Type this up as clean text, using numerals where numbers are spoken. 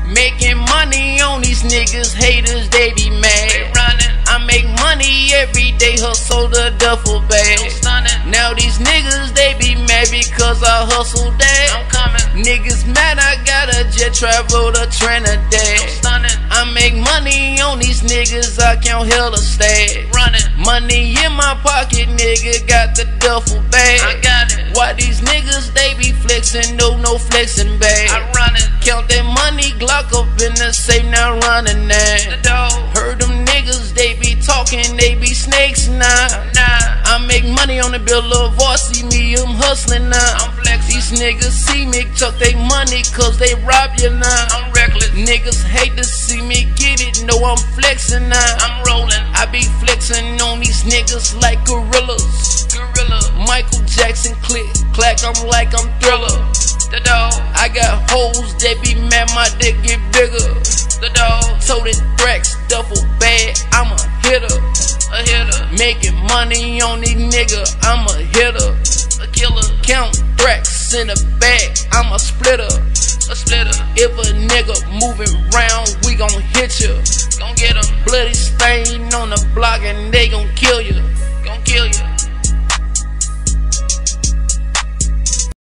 Making money on these niggas, haters, they be mad. They running. I make money every day, hustle the duffel bag. I'm stunning. Now these niggas, they be mad because I hustle that. I'm coming. Niggas mad I got a jet, travel to I'm Trinidad. stunning. I make money on these niggas, I count hella stack. Running. Money in my pocket, nigga, got the duffel bag. I got it. Why these niggas, they be flexing, no flexing bag. I run it. Count that money, Glock up in the safe, now running that. The dog. Heard them niggas, they be talking, they be snakes now. Nah. I make money on the boulevard, see me, I'm hustling now. I'm flexing. These niggas see me, tuck they money, cause they rob you now. I'm reckless. Niggas hate to see me get it, know I'm flexing now. I'm rolling. I be flexing on these niggas like gorillas. Gorilla. Michael Jackson click, clack, I'm like I'm Thriller. The dog. I got hoes that be mad, my dick get bigger. The dog. Toted Thrax, duffel bag, I'm a hitter. A hitter. Making money on these nigga, I'm a hitter. A killer. Count Thrax in the bag, I'm a splitter. A splitter. If a nigga moving round, we gon' hit ya. Gon' get him. Bloody stain on the block and they gon' kill ya. Gon' kill you.